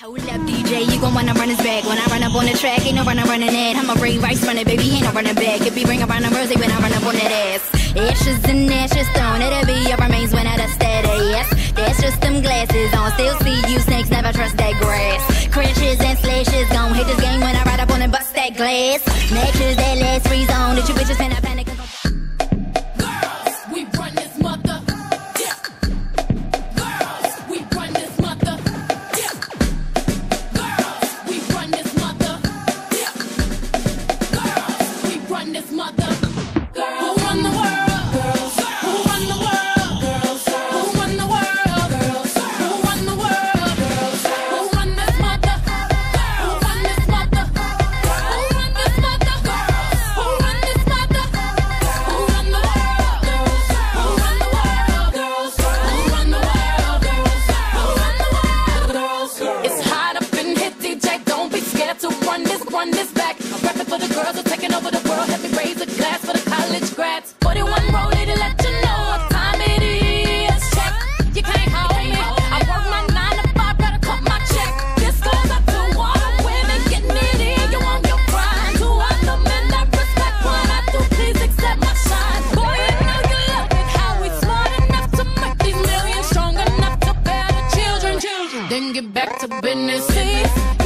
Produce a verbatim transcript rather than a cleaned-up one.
Hold up, D J, you gon' wanna run his back. When I run up on the track, ain't no running, running that. I'ma bring rice, running, baby, ain't no running back. If he bring around the rosy when I run up on that ass. Ashes and ashes thrown, it'll be your remains when I dust that ass. That's just them glasses on, still see you snakes, never trust that grass. Crashes and slashes, gon' hit this game when I ride up on and bust that glass. Matches that last free zone, that you bitches finna panic. Girls, we run this mother. Yeah. Girls, we run this mother. Yeah. Girls, we run this mother. Yeah. Girls, we run this mother. Girls, who run the world? Girls, who run the world? Girls, who run the world? Girls, who run the world? Girls, who run this mother? Who run this mother? Who run this mother? Who run this mother? Who run the world? Girls, who run the world? Girls, who run the world? Girls, who run the world? Girls, it's hot up in here, D J. Don't be scared to run this, run this back. I'm repping for the girls who are taking over the world. Let me raise a glass for the college grads. forty-one rollie to let you know what time it is. Check, you can't hold me. I work my nine to five, gotta cut my check. This goes out to all the women getting it in. You want your grind. To all the men that respect what I do, please accept my shine. Boy, you know you love it. How we smart enough to make these millions, strong enough to bear the children. Then get back to business. See?